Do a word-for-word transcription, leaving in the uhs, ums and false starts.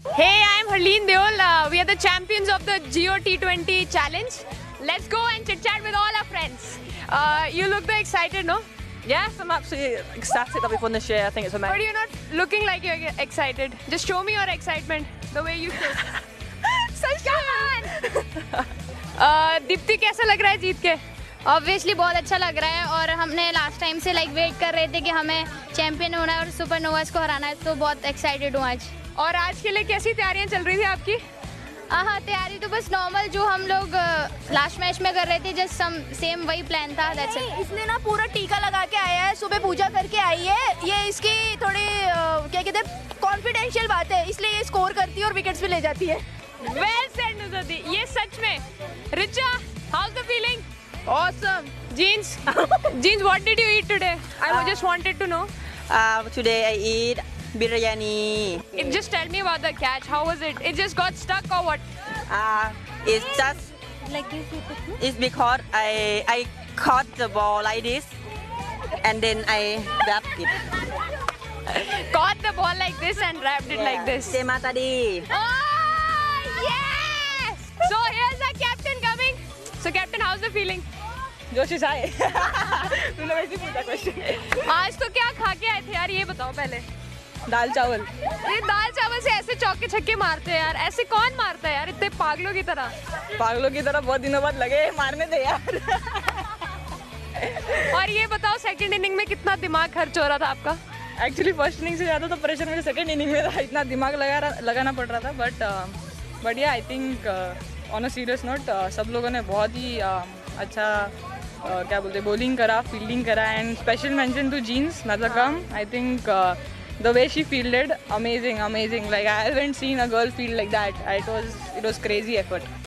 Hey, I'm Harleen Deol. Uh, we are the champions of the Jio T twenty challenge. Let's go and chit chat with all our friends. Uh, you look the excited, no? Yes, I'm absolutely ecstatic that we've won this year. I think it's amazing. But you're not looking like you're excited. Just show me your excitement, the way you show. Come on! uh, Deepti कैसा लग रहा है जीत के? Obviously बहुत अच्छा लग रहा है और हमने लास्ट टाइम से लाइक वेट कर रहे थे कि हमें चैंपियन होना है और सुपरनोवाज को हराना है, तो बहुत एक्साइटेड हूँ आज। और आज के लिए कैसी तैयारियां चल रही थी आपकी? हाँ, तैयारी तो बस नॉर्मल जो हम लोग लास्ट मैच में कर रहे थे, जस्ट सम सेम वही प्लान था। That's it. इसने ना पूरा टीका लगा के आया है, सुबह पूजा करके आई है। ये इसकी थोड़ी क्या कहते हैं कॉन्फिडेंशियल बात है, इसलिए ये स्कोर करती है और विकेट्स भी ले जाती है। Well said, Nuzadi. ये सच में। Richa, how's the feeling? Awesome. Jeans, Jeans, what did you eat today? I uh, just wanted to know. Uh, today I eat biryani. It, just tell me about the catch. How was it? It just got stuck or what? Uh, it's just like this. It's because I I caught the ball like this, and then I wrapped it. Caught the ball like this and wrapped it yeah. like this. Jai Mata Di. Oh yes! So here's the captain coming. So captain, how's the feeling? जोश आए। तूने वैसे पूछा question. आज तो क्या खा के आए थे यार, ये बताओ पहले। दाल चावल। ये दाल चावल से ऐसे चौके छक्के मारते हैं यार, ऐसे कौन मारता है यार इतने पागलों की तरह? पागलों की तरह बहुत दिनों बाद लगे मारने दे यार। और ये बताओ सेकंड इनिंग में कितना दिमाग खर्च हो रहा था आपका? एक्चुअली फर्स्ट इनिंग से ज़्यादा तो प्रेशर मेरे सेकंड इनिंग में था, इतना दिमाग लगा लगाना पड़ रहा था। बट बट या I think on a serious note सब लोगों ने बहुत ही uh, अच्छा uh, क्या बोलते बॉलिंग करा, फील्डिंग करा, एंड स्पेशल मेंशन टू जीन्स नजकम। I think the way she fielded, amazing, amazing. Like I haven't seen a girl field like that. It was it was crazy effort.